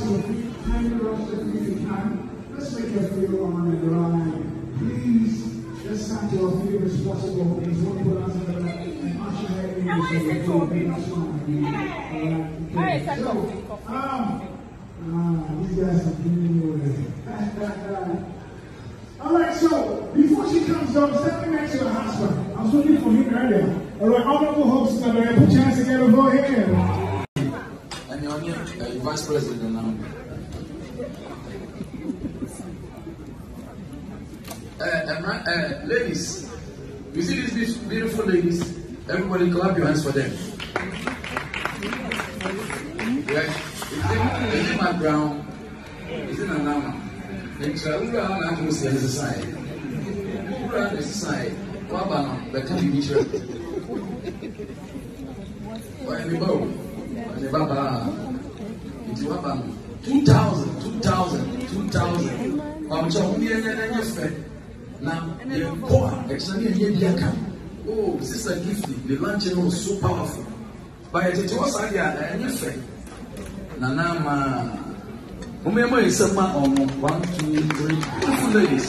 your feet, kindly rush your feet in time. Let's make your feet on the ground. Please, let's stand to our feet as possible. Please don't put us under and usher her in so we can be much more. These guys are giving you away. Alright, so before she comes down, step next to her husband. I was looking for him earlier. Alright, honorable hosts, put your hands together for him. And you're vice president now. Ladies, you see these beautiful ladies? Everybody clap your hands for them. Right? Is it my brown? Is it an armor? It's a little to see the side. The side. What about the candy t-shirt? Or any bow? The baba. It's what 2,000. I'm talking now, the poor, actually, oh, Sister Gifty, the luncheon was so powerful. But it was like a new friend. Nanama, remember, is some on 1, 2, 3, beautiful ladies.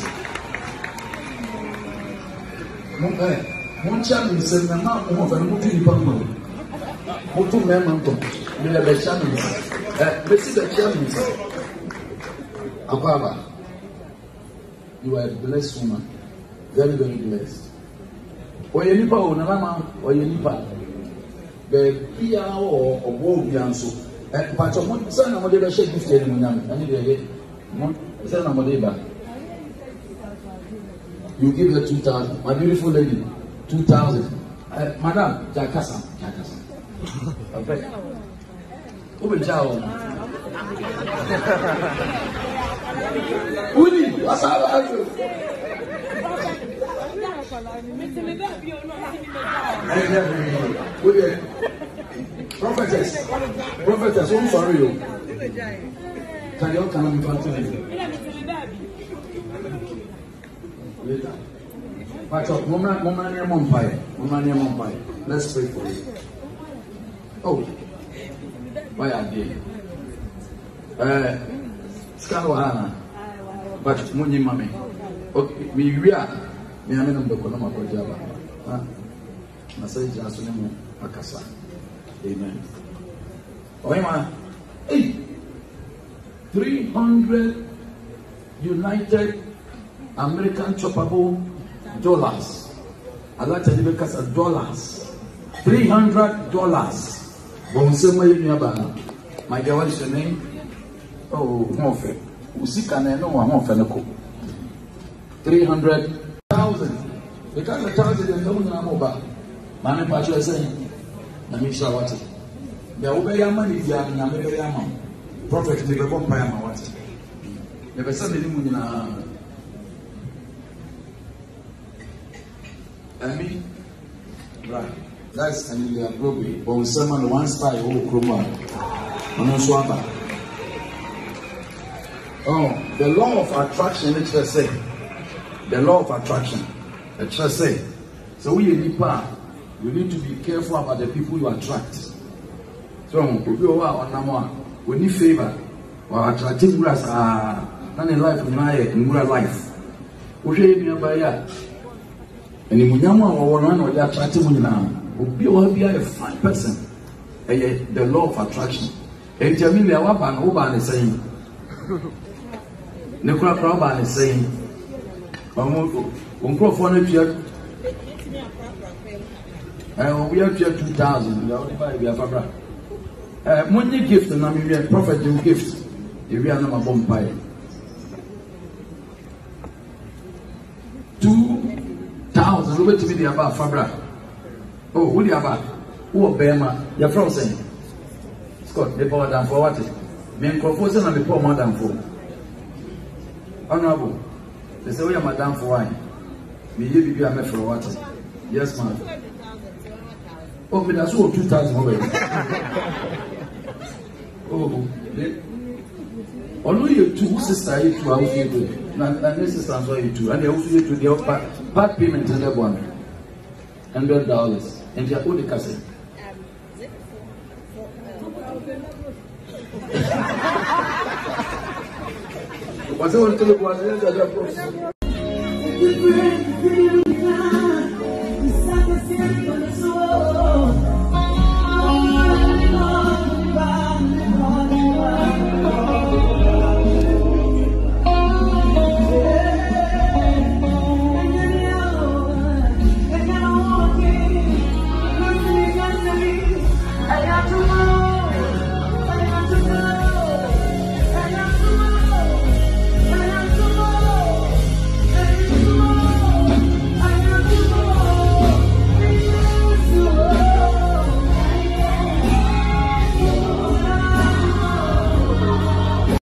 One child is a man of a multi-pump. Motu Memento, the challenge. This is the challenge. Akaba. You are a blessed woman. Very, very blessed. Or you nipa or Nalama or you nipa. The Pia or Wobianso. But of son of Modeba shake this day in Munam. I need to get son of Modeba. You give her 2,000. My beautiful lady, 2,000. Madam, Jakasa. Okay. Open Chow. Udi, what's up? Prophetess, I'm sorry. Can you come and talk to me? Later. Let's pray for you. Oh, why are they? Skalwana, but Muni Mammy. Okay, we are the Amen of Java. Message Asunemu Akasa. Amen. Oima, 300 United American choppable dollars. I'd like to leave it as dollars. $300. My dear, what is your name? Oh, Mofe. Usikane no wa Mofe no ko. 300,000. Because the 1,000 is no more. Mane pa cho say. Na mi sha what. The obey money dia na me be am. Prophet me be bomb pa am what. The be say me mu nyina. Ami right. That's an inappropriate. But with someone one style who chroma. Oh, the law of attraction, let's just say. The law of attraction. Let's just say. So we need to be careful about the people you attract. So we need favor. Or attractive grass are not in life in real life. We should be a and if you are attractive now, you will be a fine person. The law of attraction. And Jamila Waban Oban is saying, Nicola Proban is saying, we have 2,000. When you gift, and I'm a prophet, you gift. If we are not a bomb pie. 2,000. Look to me the above Fabra. Oh, who the above? Who are Bema? Your friend saying, Scott, they power down for what? Men proposing and the poor madam for. Honorable, they say we are madam for wine. Me, you be a man for what? Yes, ma'am. Oh, but that's all 2,000 over. Oh, only you two sisters, you two are also good. And this sister is you two. And they also do the part payment in that one. $100. And they are all the cassette. What's the one to the boys?